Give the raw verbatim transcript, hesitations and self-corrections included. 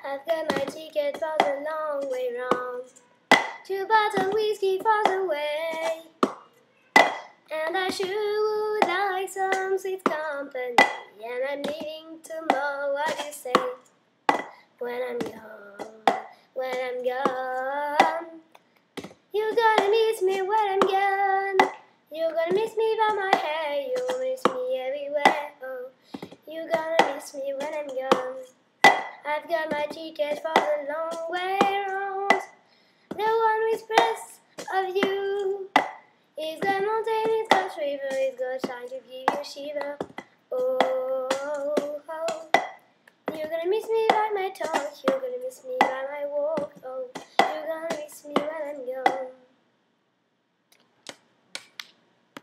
I've got my ticket for the long way round. Two bottles whiskey for the way, and I sure would like some sweet company. And I'm leaving tomorrow. What do you say? When I'm gone, when I'm gone, you're gonna miss me when I'm gone. You're gonna miss me by my hair. You'll miss me everywhere. Oh, you're gonna miss me when I'm gone. I've got my ticket for the long way round. The one with press of you. It's got mountain, it's got river, it's got shine to give you shiver. Oh, oh, you're gonna miss me by my talk. You're gonna miss me by my walk. Oh, you're gonna miss me when I'm gone.